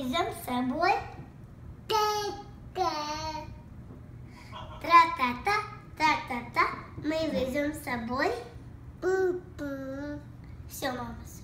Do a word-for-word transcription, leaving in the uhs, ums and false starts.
везем с собой тра-та-та, та-та-та. Мы везем с собой. Все, мама.